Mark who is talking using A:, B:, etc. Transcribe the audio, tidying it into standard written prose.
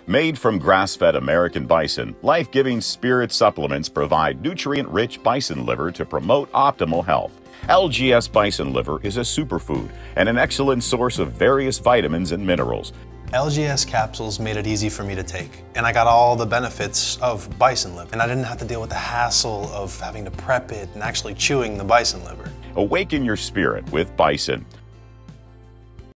A: Made from grass-fed American bison, life-giving Spirit supplements provide nutrient-rich bison liver to promote optimal health. LGS bison liver is a superfood and an excellent source of various vitamins and minerals.
B: LGS capsules made it easy for me to take, and I got all the benefits of bison liver, and I didn't have to deal with the hassle of having to prep it and actually chewing the bison liver.
A: Awaken your spirit with bison.